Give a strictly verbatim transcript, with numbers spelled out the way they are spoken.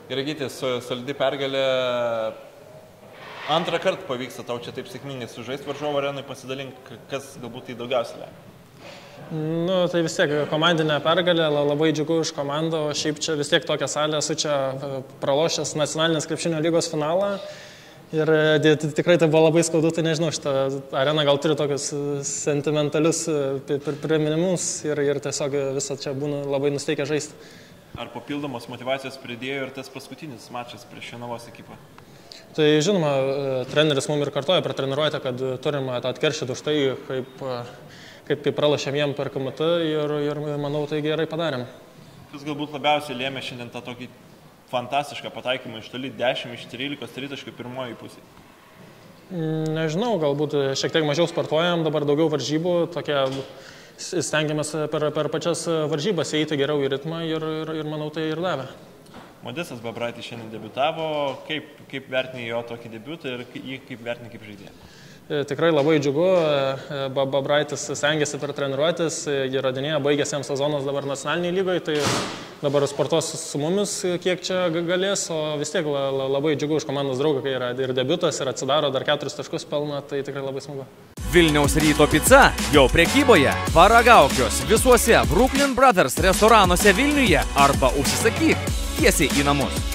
Gerai, Gyti, solidi pergalė. Antrą kartą pavyksta tau čia taip sėkmingai sužaisti varžovo arenai, pasidalink, kas galbūt tai daugiausiai lemia. Nu, tai vis tiek komandinė pergalė, labai džiugu už komandą, o šiaip čia vis tiek tokią salę esu čia pralošęs nacionalinės krepšinio lygos finalą ir tikrai tai buvo labai skaudu, tai nežinau, šitą areną gal turi tokius sentimentalius priminimus ir, ir tiesiog visą čia būna labai nusteikę žaisti. Ar papildomos motivacijos pridėjo ir tas paskutinis mačas prieš Jonavos ekipą? Tai žinoma, treneris mums ir kartoja per treniruotę, kad turime atkeršyti už tai, kaip kaip, kaip pralašėm jiem per K M T ir, ir manau, tai gerai padarėm. Kas galbūt labiausiai lėmė šiandien tą tokį fantastišką pataikymą iš toli dešimt iš trylikos tritaškių pirmoji pusė? Nežinau, galbūt šiek tiek mažiau sportuojam, dabar daugiau varžybų, tokie stengiamės per, per pačias varžybas eiti geriau į ritmą ir, ir, ir manau, tai ir davė. Modestas Babraitis šiandien debiutavo, kaip, kaip vertini jo tokį debiutą ir jį kaip vertini kaip žaidėją? Tikrai labai džiugu, Babraitis stengiasi per treniruotis, įrodinėja, baigėsi jam sezonas dabar nacionaliniai lygoje, tai dabar sportuos su mumis, kiek čia galės, o vis tiek labai džiugu už komandos draugą, kai yra ir debiutas, ir atsidaro, dar keturis taškus pelna, tai tikrai labai smagu. Vilniaus Ryto pica jau prekyboje, paragauk jos visuose Brooklyn Brothers restoranuose Vilniuje arba užsisakyk tiesiai į namus.